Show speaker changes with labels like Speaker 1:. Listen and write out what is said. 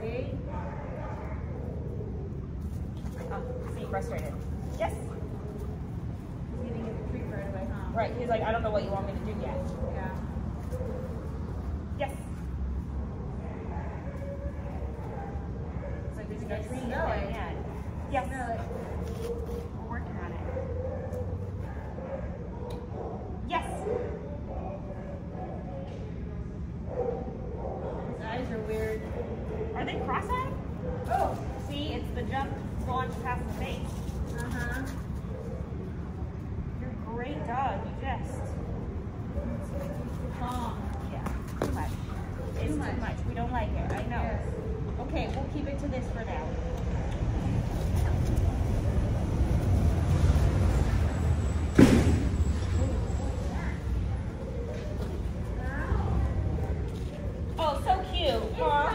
Speaker 1: See?
Speaker 2: Oh, see, frustrated. Yes.
Speaker 1: He's gonna get the treat right away, huh?
Speaker 2: Right, he's like, I don't know what you want me to do yet.
Speaker 1: Yeah.
Speaker 2: Yes. So there's no treat
Speaker 1: Smell it.
Speaker 2: yet. Yes.
Speaker 1: Smell it.
Speaker 2: We're working on it. Yes.
Speaker 1: His eyes are weird.
Speaker 2: Are they cross-eyed?
Speaker 1: Oh.
Speaker 2: See, it's the jump launch past the face.
Speaker 1: Uh-huh.
Speaker 2: You're a great dog. You just.
Speaker 1: Calm.
Speaker 2: Yeah. Too much. It's too much. We don't like it. I know.
Speaker 1: Yes.
Speaker 2: Okay, we'll keep it to this for now. Oh, so cute. Huh?